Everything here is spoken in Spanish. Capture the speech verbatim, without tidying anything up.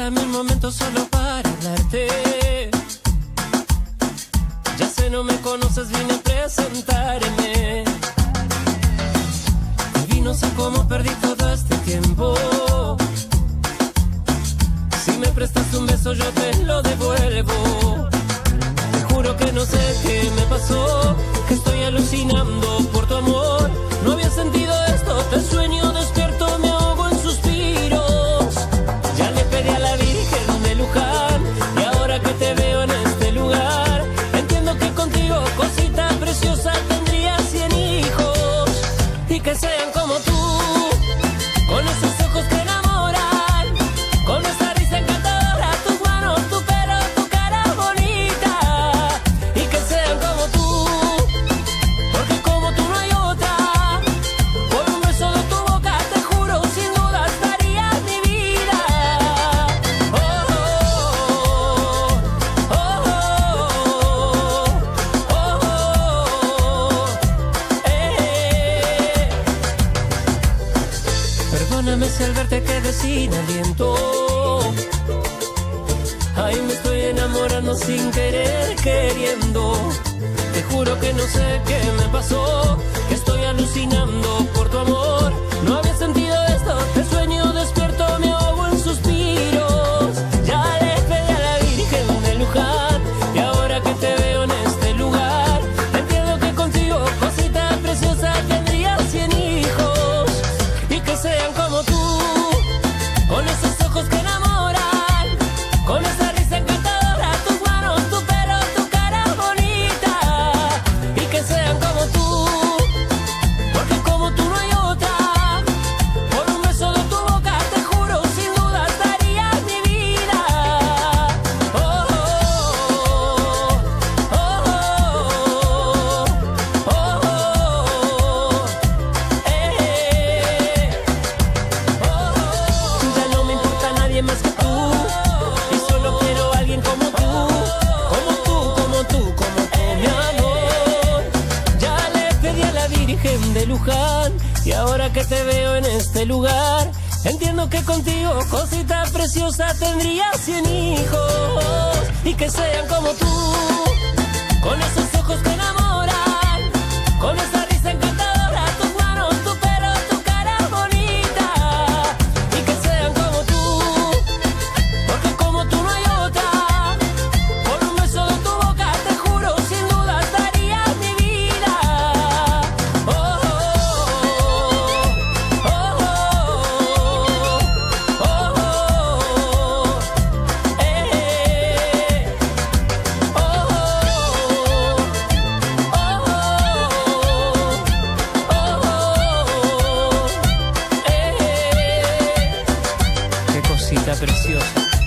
Regálame un momento solo para hablarte. Ya sé, no me conoces, vine a presentarme. Y no sé cómo perdí todo este tiempo. Si me prestas un beso yo te lo devuelvo. Te juro que no sé qué me pasó, que estoy alucinando por tu amor. No había sentido esto, te sueño despierto, me ahogo en suspiros. Ya le pedí a la Virgen de Luján, y ahora que te veo en este lugar, entiendo que contigo, cosita preciosa, tendría cien hijos. Y que sean como tú, con esos ojos que enamoran, con esa risa encantadora, tus manos, tu pelo, tu cara bonita. Y que sean como tú, porque como tú no hay otra. Por un beso de tu boca, te juro, sin dudas daría mi vida. Oh, oh, oh, oh, oh, oh, eh. Perdóname si al verte quedé sin aliento. Ay, me estoy enamorando sin querer, queriendo. Te juro que no sé qué me pasó, que estoy alucinando por tu amor. No había sentido esto, te sueño despierto, me ahogo en suspiros. Ya le pedí a la Virgen de Luján, y ahora que te veo en este lugar, entiendo que contigo, cosita preciosa, tendría cien hijos. Y que sean como tú, con esos ojos que enamoran, con esa risa encantadora, tus manos, tu pelo, tu cara bonita. Y que sean como tú, porque como tú no hay otra. Por un beso de tu boca, te juro, sin dudas daría mi vida. Oh, oh, oh, oh, oh, oh, eh. Ya no me importa nadie más que tú, y solo quiero a alguien como tú, como tú, como tú, como tú, mi amor. Ya le pedí a la Virgen de Luján, y ahora que te veo en este lugar, entiendo que contigo, cosita preciosa, tendría cien hijos. Y que sean como tú, con esos ojos que enamoran, con esa risa encantadora, tus manos, tu pelo, tu cara bonita. Y que sean como tú, porque como tú no hay otra. Por un beso de tu boca, te juro, sin dudas daría mi vida. Oh, oh, oh, oh, oh, oh, eh. Oh, oh, oh, oh, eh. Qué cosita preciosa.